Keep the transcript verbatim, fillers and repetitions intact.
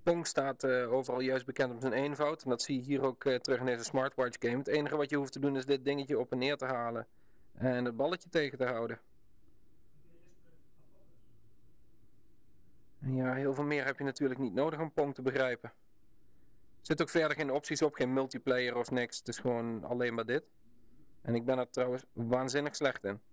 Pong staat uh, overal juist bekend om zijn eenvoud. En dat zie je hier ook uh, terug in deze smartwatch game. Het enige wat je hoeft te doen is dit dingetje op en neer te halen. En het balletje tegen te houden. En ja, heel veel meer heb je natuurlijk niet nodig om Pong te begrijpen. Er zit ook verder geen opties op, geen multiplayer of niks. Het is gewoon alleen maar dit. En ik ben er trouwens waanzinnig slecht in.